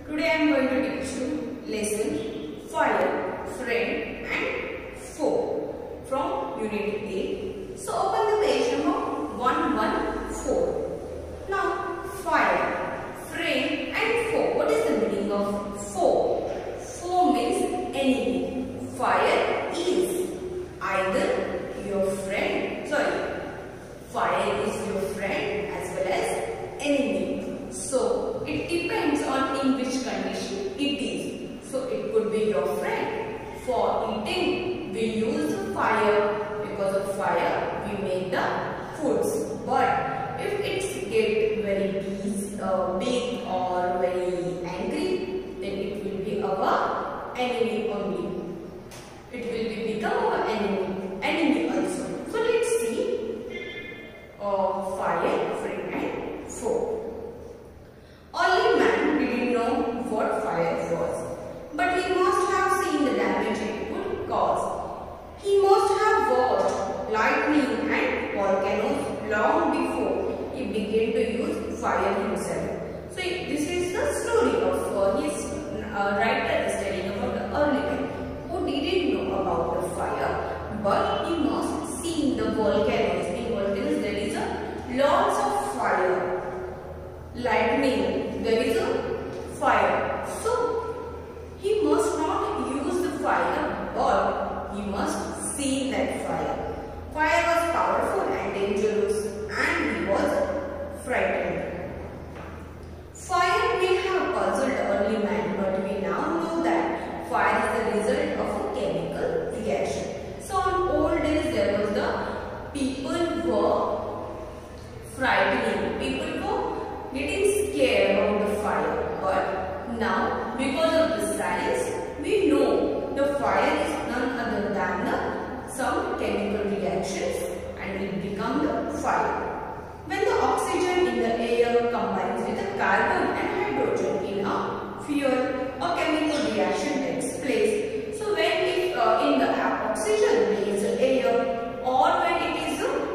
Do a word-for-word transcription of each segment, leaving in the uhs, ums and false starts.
Today I am going to teach you lesson fire, friend and foe from unit eight. So open the page number one one four. Now fire, friend and foe. What is the meaning of foe? Foe means enemy. Fire is either your friend, sorry, fire is your friend as well as enemy. So it depends on in which condition it is. So it could be your friend. For eating, we use fire. Because of fire, we make the foods. But if it's get very big, uh, big or very angry, then it will be our enemy only. It will be become our enemy, enemy also. So let's see uh, fire, friend and foe. Only man didn't know what fire was, but he must have seen the damage it would cause. He must have watched lightning and volcanoes long before he began to use fire himself. So this is the story of uh, his uh, writer is telling about the early man who didn't know about the fire, but he must seen the volcanoes. In volcanoes there is a lots of fire. Lightning, there is a fire. So he must not use the fire, but he must see that fire. Fire was powerful and dangerous, and he was frightened. Fire may have puzzled the early man, but we now know that fire is the result of a chemical reaction. So on old days there was the people were frightening. People were getting scared about the fire, but now because of the science we know the fire is none other than the some chemical reactions and it becomes the fire. When the oxygen in the air combines with the carbon and hydrogen in a fuel, a chemical reaction takes place. So when if uh, in the oxygen there is air, or when it is a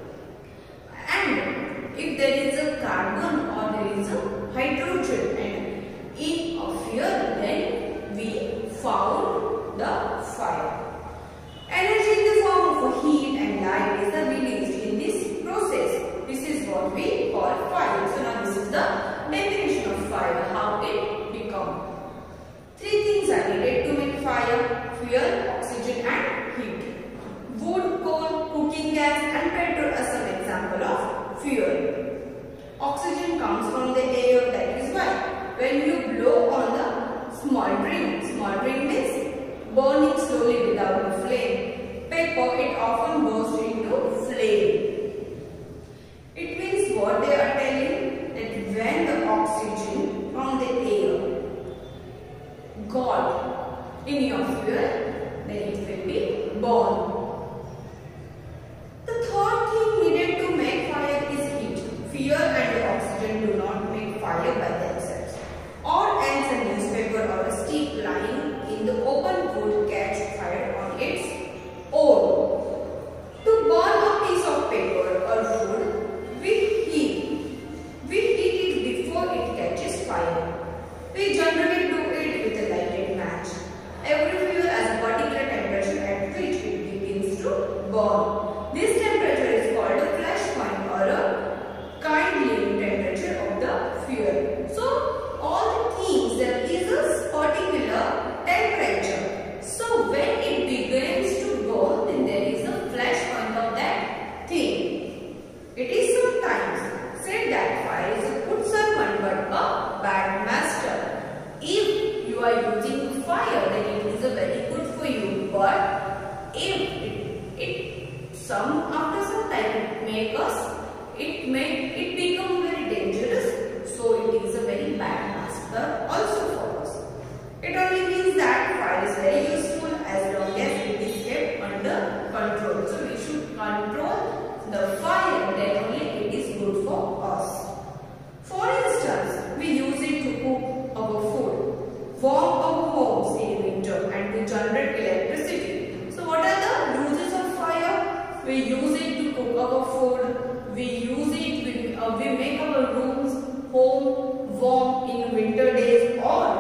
and if there is a carbon or there is a hydrogen and in a fuel, then we found the fire. Energy in the form of heat and light is the released in this process. This is what we call fire. So now this is the definition of fire, how it become. Three things are needed to make fire: fuel, oxygen and heat. Wood, coal, cooking gas and petrol are some example of fuel. Oxygen comes from the air, that is why when you blow on the smoldering, smoldering means burning slowly without a flame. Paper, it often goes into flame. It means what they are telling, that when the oxygen from the air got in your fuel, then it will be burned. The third thing needed to make fire is heat. Fuel and oxygen do not make fire by themselves, or else a newspaper or a stick lying in the open would catch fire on its own. To burn a piece of paper or wood, we heat. We heat it before it catches fire. We generally do it with a lighted match. Every fuel has a particular temperature at which it begins to burn. This temperature is called a flash point or a kindling temperature of the fuel. So all the things, there is a particular temperature. So when it begins to burn, then there is a flash point of that thing. It is sometimes said that fire is a good servant but a bad master. If you are using fire, then it is a very good for you. But if it, it some after some time it make us, it may it become very dangerous. So it is a very bad master also for us. It only means that fire is very useful as long as it is kept under control. So we should control the fire, then only it is good for us. For instance, we use it to cook our food, warm our homes in winter and to generate electricity. So what are the uses of fire? We use it to cook our food, we use it, we, uh, we make our rooms, home warm in winter days, or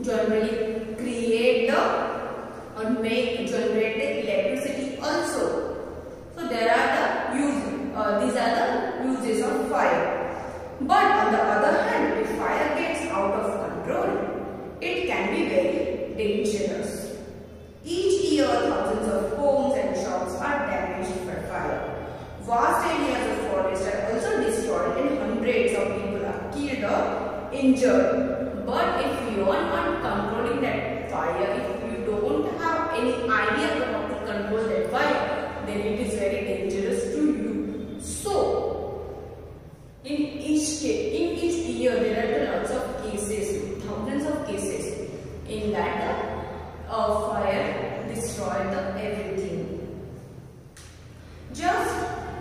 generally create the or make generate the electricity also. So there are the use, uh, these are the uses of fire. But on the other hand, if fire gets out of control, it can be very dangerous. Each year, thousands of homes and shops are damaged by fire. Vast areas of forest are also destroyed and hundreds of people are killed or injured. But if you are not controlling that fire, if you don't have any idea of how to control that fire, then it is very dangerous to you. So, in each in each year there are lots of cases, thousands of cases in that uh, fire destroyed the everything. Just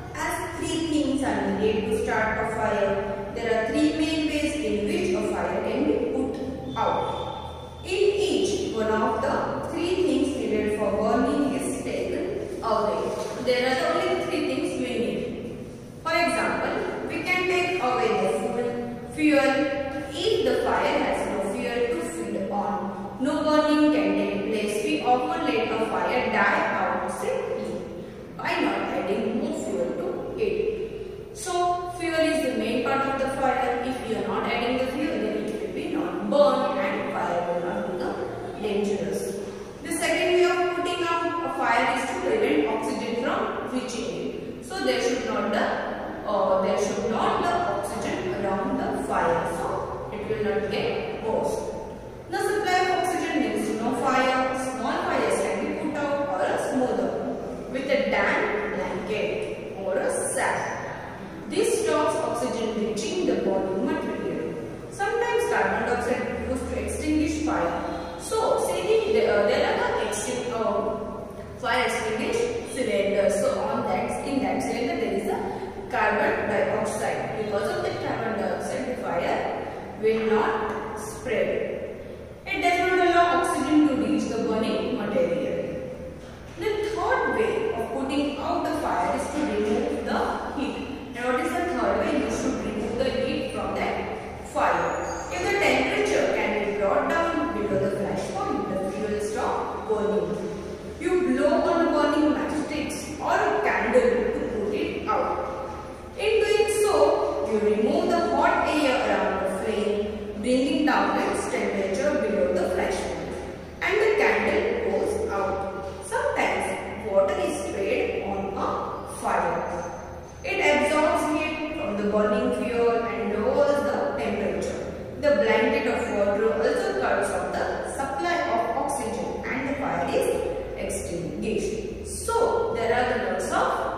as three things are needed to start a fire, there are three main ways in which a fire can be put out. In each one of the three things needed for burning is taken away. There are the only three things we need. For example, we can take away the fuel, fuel. If the fire has no fuel to feed on, no burning can take place. We often let a fire die out simply by not adding more fuel to it. So, fuel is the main part of the fire. If you are not adding the fuel, then it will be not burn and fire will not become dangerous. The second way of putting out a fire is to prevent oxygen from reaching it. So, there should not the uh, there should not the oxygen around the fire. So, it will not get burst. The supply of oxygen leads to no fire. Small fires can be put out or a smother with a damp blanket or a sack. This stops oxygen reaching the burning material. Sometimes carbon dioxide is used to extinguish fire. So, see, there, uh, there are the extin uh, fire extinguish cylinders. So, on that, in that cylinder there is a carbon dioxide. Because of the carbon dioxide, the fire will not spread. It does not allow oxygen to reach the burning material. The third way of putting out the fire is to remove the heat. And what is the third way? You should remove the heat from that fire. If the temperature can be brought down below the flash point, the fuel will stop burning. You blow on a burning matchsticks or a candle to put it out. In doing so, you remove the hot air around the flame, bringing down its temperature below the flash point, and the candle goes out. Sometimes water is sprayed on a fire. It absorbs heat from the burning fuel and lowers the temperature. The blanket of water also cuts off the supply of oxygen and the fire is extinguished. So, there are the lots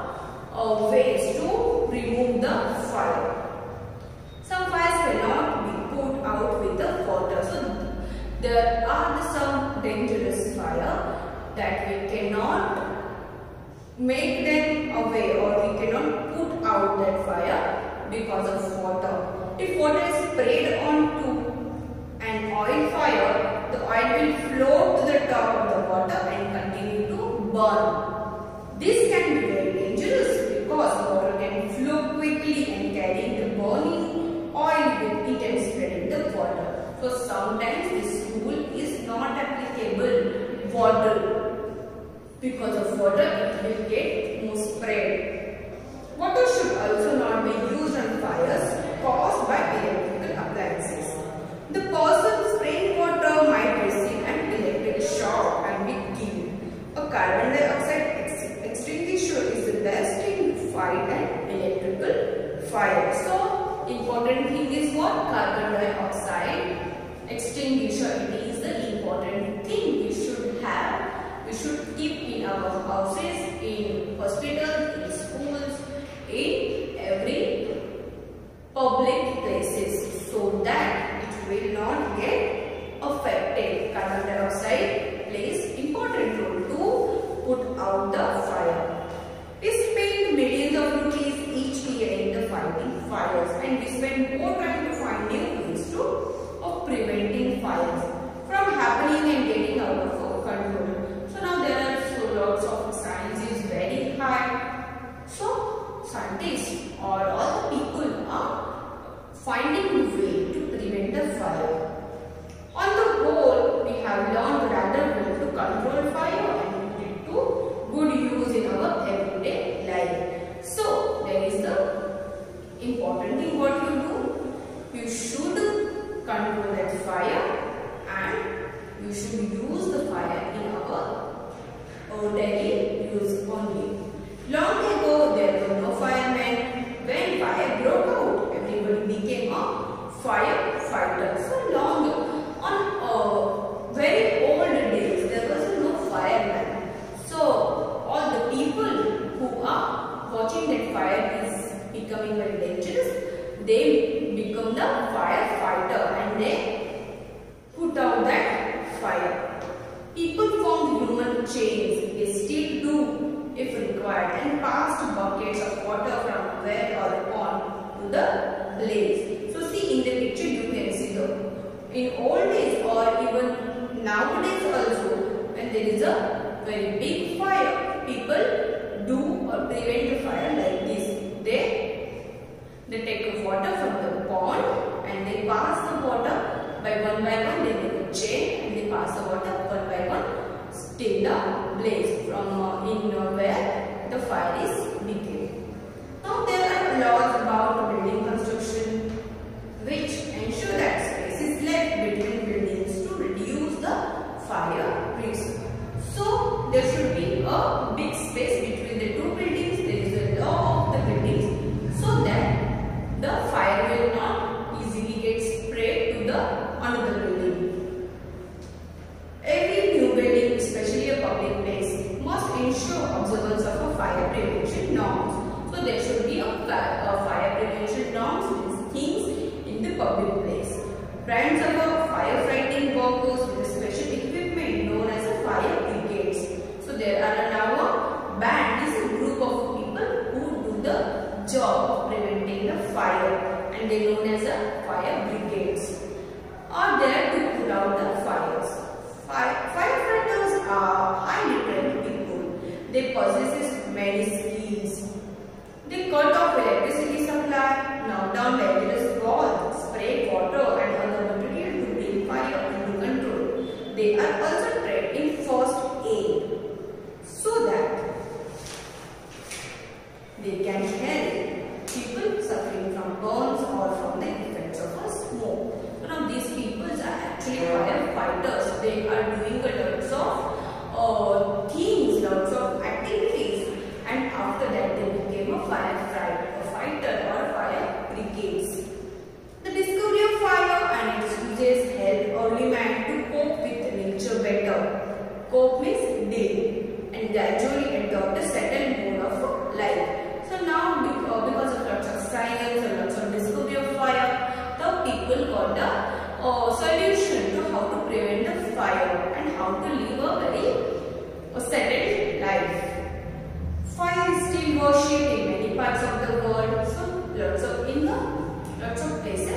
of uh, ways to remove the fire. Some fires cannot be put out with the water. So, there are some dangerous fire that we cannot make them away or we cannot put out that fire because of water. If water is sprayed onto an oil fire, the oil will float to the top of the water and continue to burn. This can be very dangerous because water can flow quickly and carry the burning oil with it and spread in the water. So sometimes this rule is not applicable water. Because of water it will get more spread. Water should also not be used on fires caused by electrical appliances. The person spraying water might receive an electric shock and be killed. A carbon dioxide ex extinguisher is the best thing to fight an electrical fire. So, important thing is what? Carbon dioxide extinguisher. It is the important thing we should have. We should keep in our houses, in hospitals, in schools, in every public places, so that it will not get affected. Carbon dioxide plays important role to put out the fire. We spend millions of rupees each year in the fighting fires, and we spend more time to find new ways to of preventing fires from happening and getting out of control. So now there are so lots of science is very high. So scientists or all the people are finding a way to prevent the fire. On the whole, have learned rather well to control fire and put it to good use in our everyday life. So, there is the important thing what you do. You should control that fire and you should use the fire in our, our daily use only. Long ago, there were no firemen. When fire broke out, everybody became a firefighter. So long, on uh, very old days, there was no fireman. So all the people who are watching that fire is becoming very dangerous, they become the firefighter and they put out that fire. People formed human chains, they still do if required, and passed buckets of water from a well or a pond to the blaze. So see in the picture you can see the in old days or even nowadays also, when there is a very big fire, people do or prevent the fire like this. They they take water from the pond and they pass the water by one by one. They make a chain and they pass the water one by one till the blaze from uh, in uh, where the fire is beginning. Now there are laws about building construction which ensure that space is left between buildings to reduce the fire risk. So there should be a big space between the two buildings. There is a law of the buildings so that the fire will not easily get spread to the another building. Every new building, especially a public place, must ensure observance of a fire prevention norms. So there should be a, a fire prevention norms with things in the public place. Brands of a firefighting workers with special equipment known as a fire brigades. So there are now a band is a group of people who do the job of preventing the fire and they are known as a fire brigades. Are there to put out the fires. Fire, firefighters are highly trained people. They possess many skills. They cut off electricity supply, knock down dangerous walls, spray water and other material to bring fire under control. They are also trained in first aid so that they can help people suffering from burns or from the effects of a smoke. Now these people are actually firefighters. They are doing a lots of uh, things, lots of activities, and after that they became a firefighter, a fighter or fire brigades. The discovery of fire and its uses helped early man to cope with nature better. Cope means deal and gradually adopt a settled mode of life. So now because of lots of science and lots of discovery of fire, the people got the uh, solution to how to prevent the fire and how to live a very uh, settled life. Fire is still worshipped in many parts of the world. So lots of in the lots of places